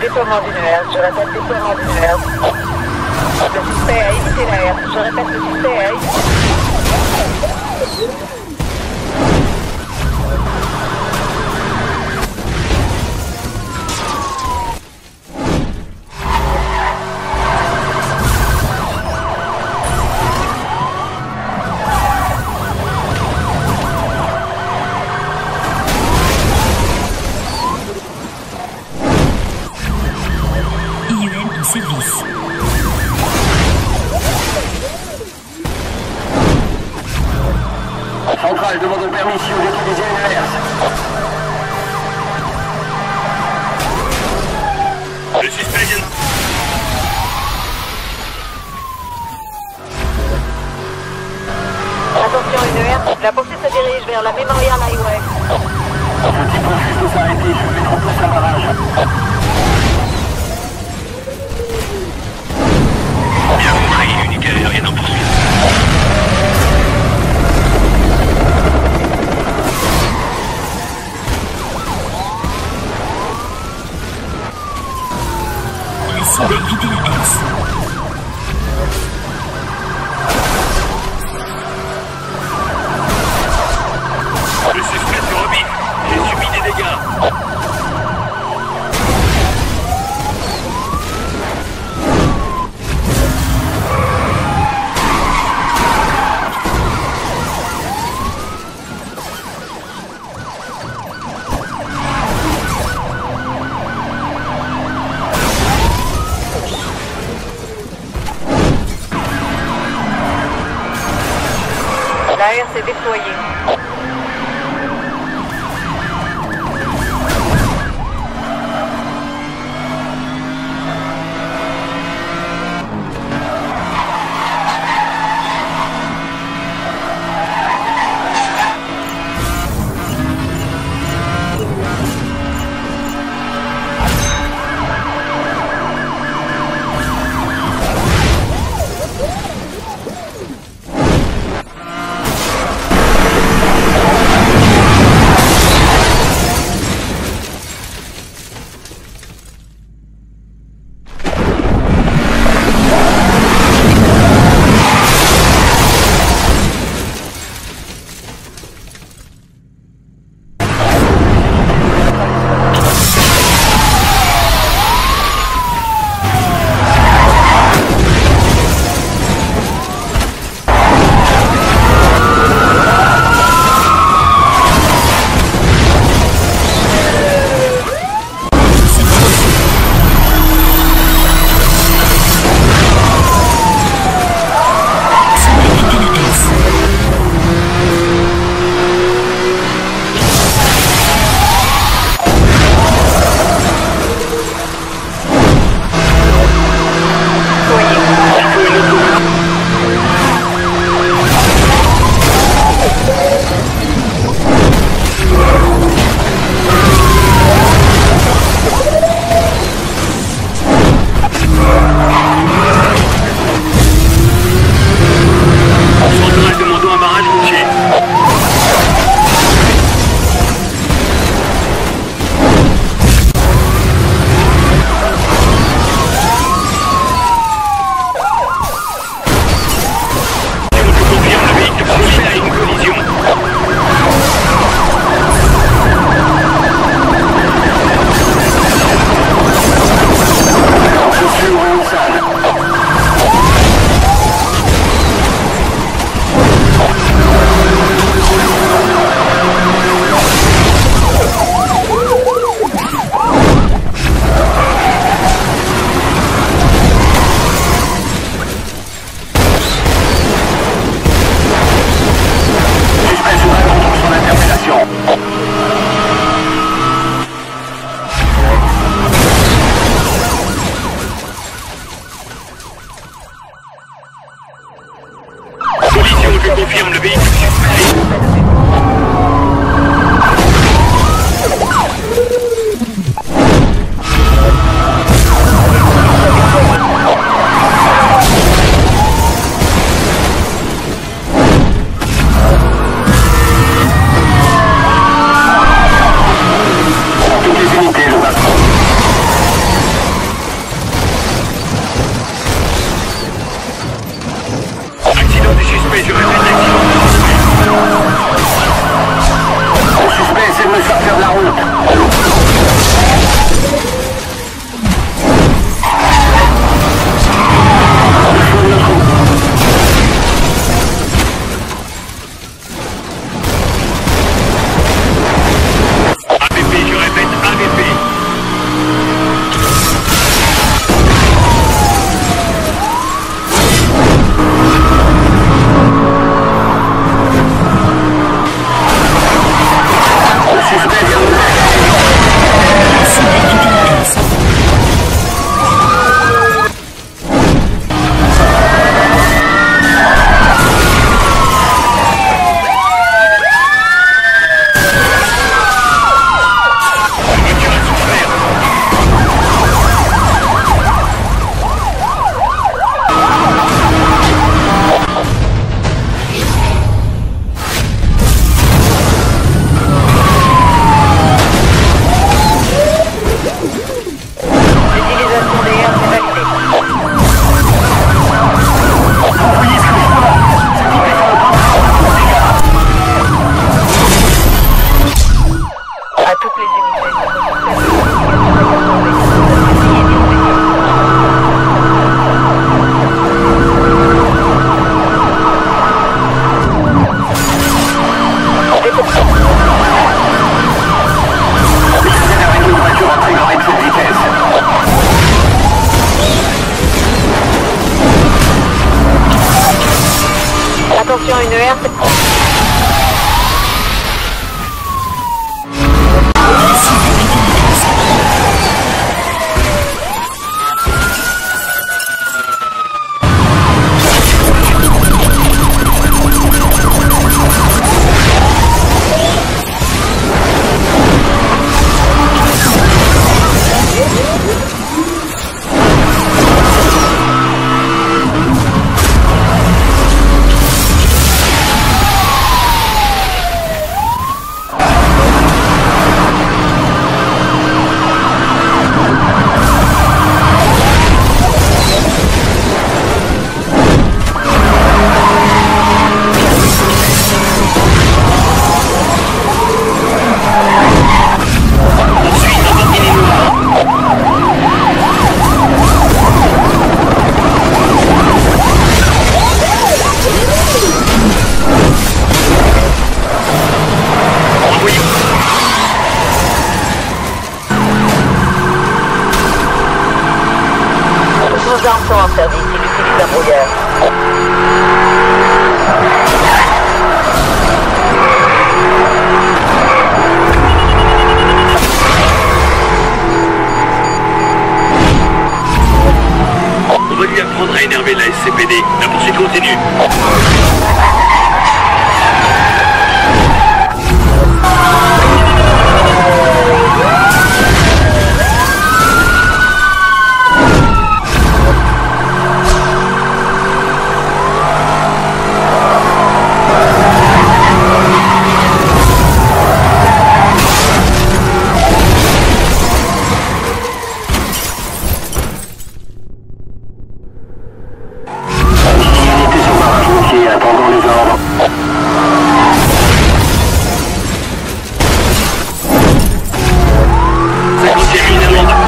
déploiement d'une herse. Je répète, déploiement d'une herse. Le suspect a évité la herse. Je répète, le suspect a évité. Service. Centrale demande permission d'utiliser une herse. Le suspect vient... Attention, une herse. La poursuite se dirige vers la Memorial Highway. Ce type refuse de s'arrêter. Je vais mettre en place un barrage. Bien compris, l'unité aérienne en poursuite. La cible a évité la herse. Le suspect se rebille. J'ai subi des dégâts. La herse est déployée. Attention, une herse. Nos armes sont en service, il utilise un brouillard. On va lui apprendre à énerver la SCPD. La poursuite continue. Attendons les ordres. Ça contient une amende.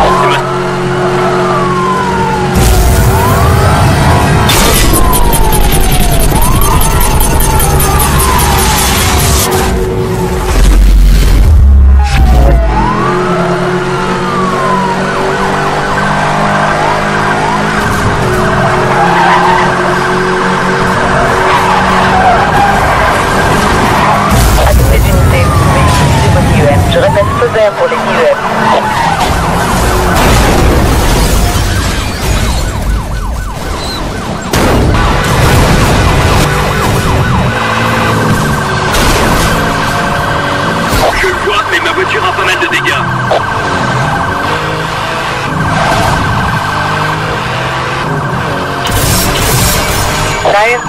Je répète, feu vert pour les IEM. Je le vois, mais ma voiture a pas mal de dégâts. Derrière.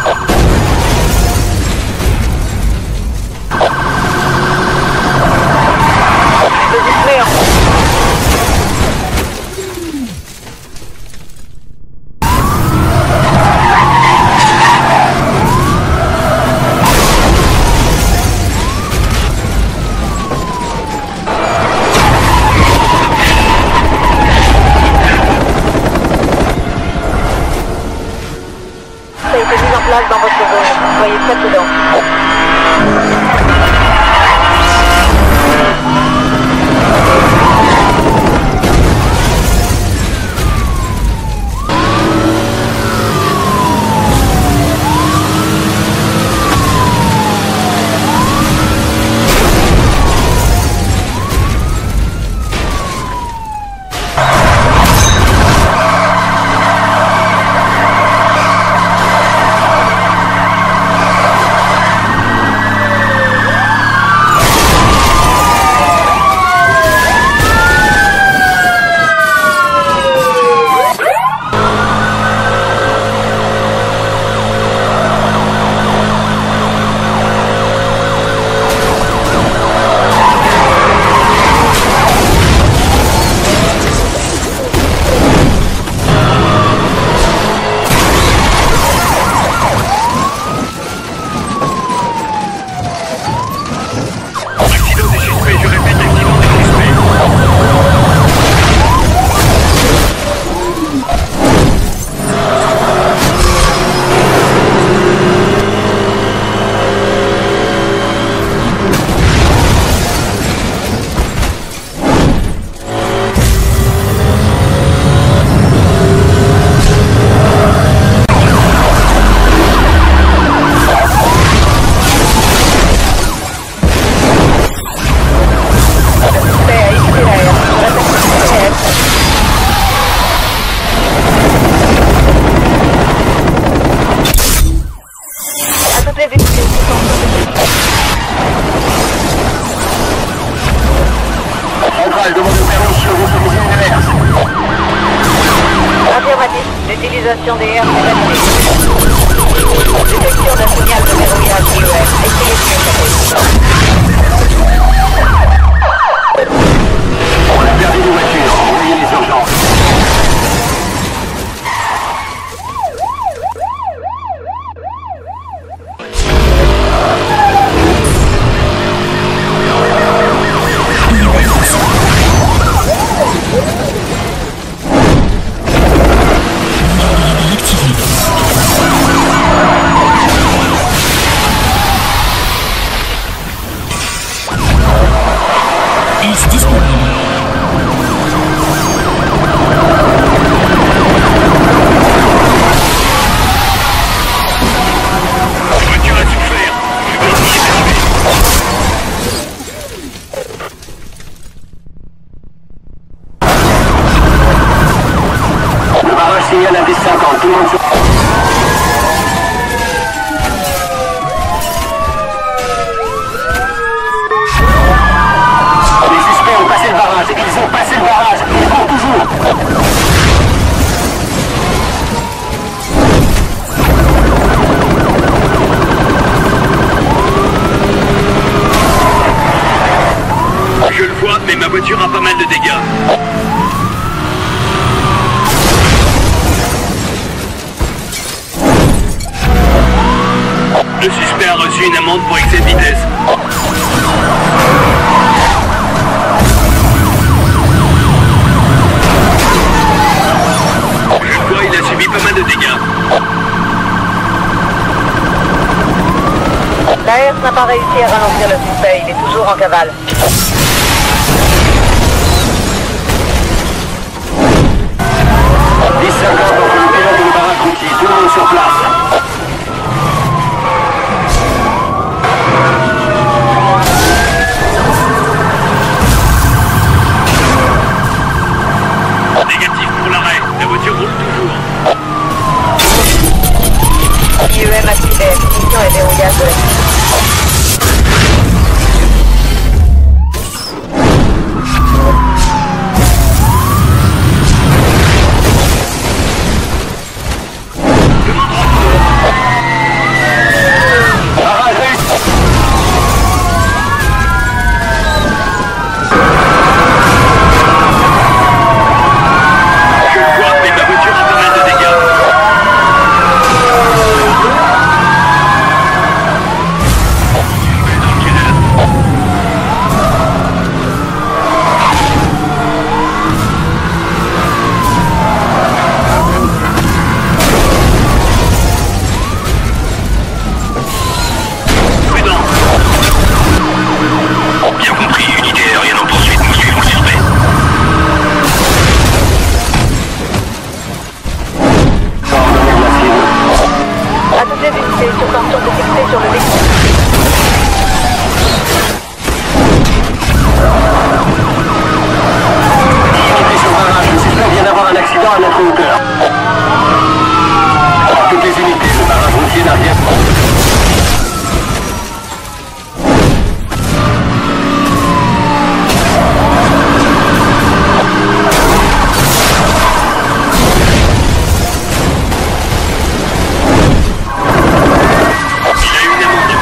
Utilisation des airs validée. Détection d'un signal de verrouillage IEM. Essayez de l'échapper. On a perdu nos voitures. Envoyez les urgences. Est disponible. La voiture a souffert. Le barrage signale un 10-50. Tout le monde sur... Les suspects ont passé le barrage. Ils ont passé le barrage. Ils vont toujours. Je le vois, mais ma voiture a pas mal de dégâts. Le suspect a reçu une amende pour excès de vitesse. Je le vois, il a subi pas mal de dégâts. L'AERS n'a pas réussi à ralentir le suspect. Il est toujours en cavale. Entre le pilote et le barrage routier. Tout le monde sur place. Négatif pour l'arrêt. La voiture roule toujours. IEM activé. Mission et verrouillage de la piste. Barrage réussi. Je le vois, mais ma voiture a pas mal de dégâts. Prudent. Bien compris, unité aérienne en poursuite, nous suivons le suspect. Coordonnées de la cible. À toutes les unités, surtension détectée sur le véhicule. Unité sur barrage. Le suspect vient d'avoir un accident à notre hauteur. À toutes les unités, le barrage routier d'arrière. Il a eu une amende.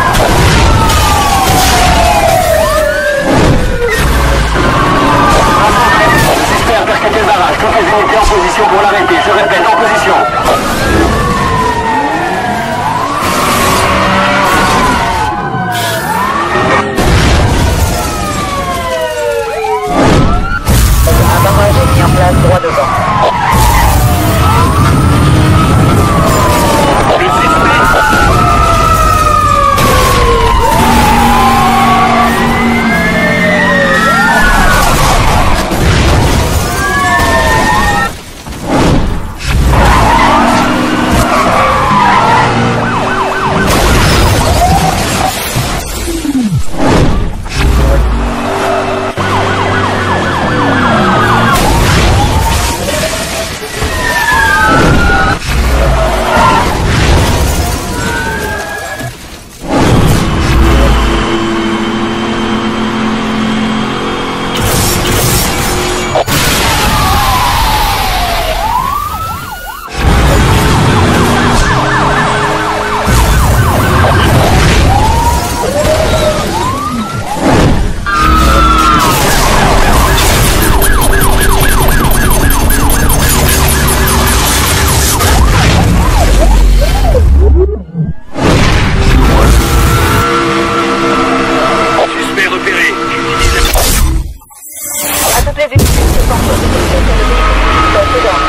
Le suspect a percuté le barrage. Toutes les unités en position pour l'arrêter. Je répète, en position. Un barrage est mis en place droit devant. Le suspect. véhicules se portent sur le véhicule précédent.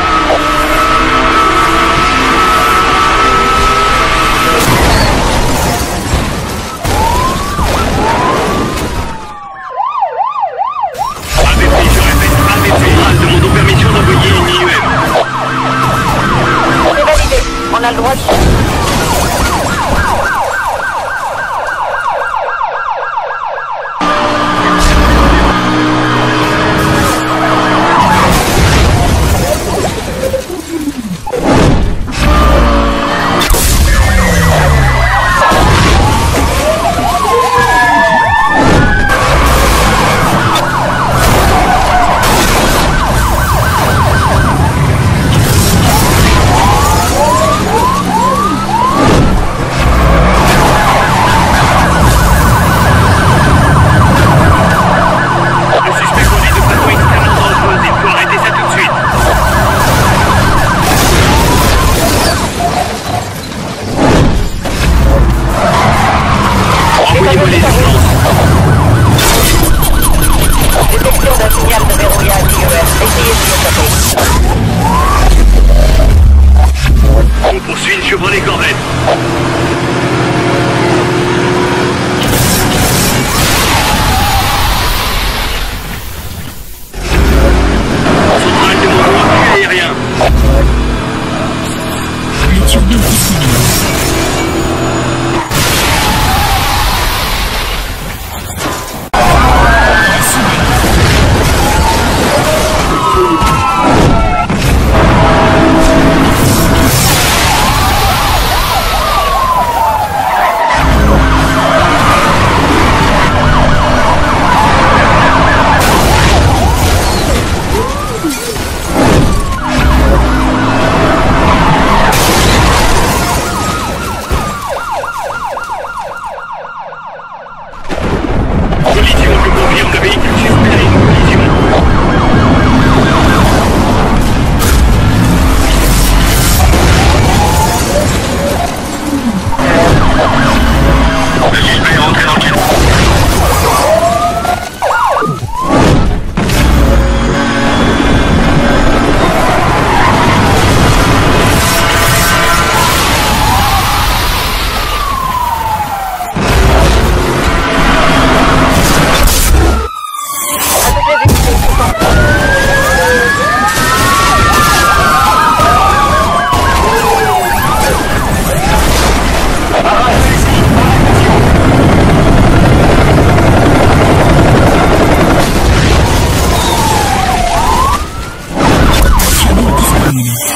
Demandons permission d'envoyer une IUM. C'est validé. On a le droit de... Détection d'un signal de verrouillage IUM. Essayez de l'échapper. On poursuit une Chevrolet Corvette. Centrale, demandons appui aérien. Le turbo est disponible. Collision, je confirme, le véhicule suspect a une collision. Le suspect est rentré dans le kit. Turbo disponible.